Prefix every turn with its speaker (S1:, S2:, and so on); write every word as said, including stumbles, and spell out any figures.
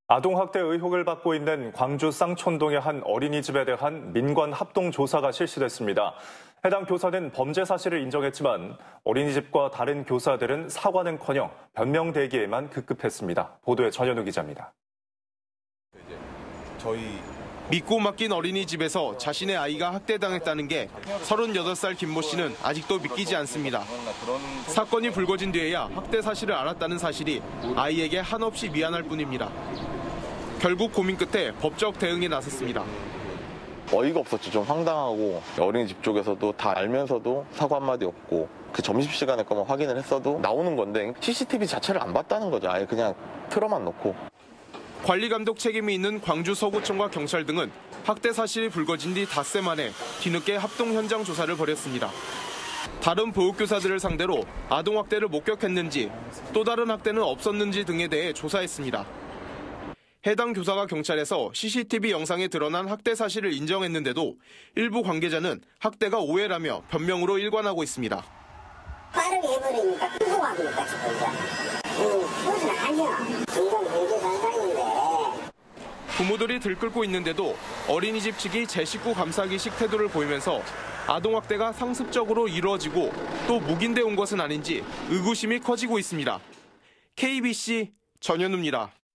S1: 아동학대 의혹을 받고 있는 광주 쌍촌동의 한 어린이집에 대한 민관 합동조사가 실시됐습니다. 해당 교사는 범죄 사실을 인정했지만 어린이집과 다른 교사들은 사과는커녕 변명 대기에만 급급했습니다. 보도에 전현우 기자입니다.
S2: 저희 믿고 맡긴 어린이집에서 자신의 아이가 학대당했다는 게 서른여덟 살 김모 씨는 아직도 믿기지 않습니다. 사건이 불거진 뒤에야 학대 사실을 알았다는 사실이 아이에게 한없이 미안할 뿐입니다. 결국 고민 끝에 법적 대응에 나섰습니다.
S3: 어이가 없었죠. 좀 황당하고 어린이집 쪽에서도 다 알면서도 사과 한마디 없고 그 점심시간에 거만 확인을 했어도 나오는 건데 씨씨티비 자체를 안 봤다는 거죠. 아예 그냥 틀어만 놓고.
S2: 관리감독 책임이 있는 광주 서구청과 경찰 등은 학대 사실이 불거진 뒤 닷새 만에 뒤늦게 합동 현장 조사를 벌였습니다. 다른 보육교사들을 상대로 아동학대를 목격했는지 또 다른 학대는 없었는지 등에 대해 조사했습니다. 해당 교사가 경찰에서 씨씨티비 영상에 드러난 학대 사실을 인정했는데도 일부 관계자는 학대가 오해라며 변명으로 일관하고 있습니다.
S4: 빠르게 해버리니까 끄고 합니까 싶어요. 그것은 아니야. 인간 경제 단상인데.
S2: 부모들이 들끓고 있는데도 어린이집 측이 제 식구 감싸기식 태도를 보이면서 아동학대가 상습적으로 이루어지고 또 묵인돼 온 것은 아닌지 의구심이 커지고 있습니다. 케이비씨 전현우입니다.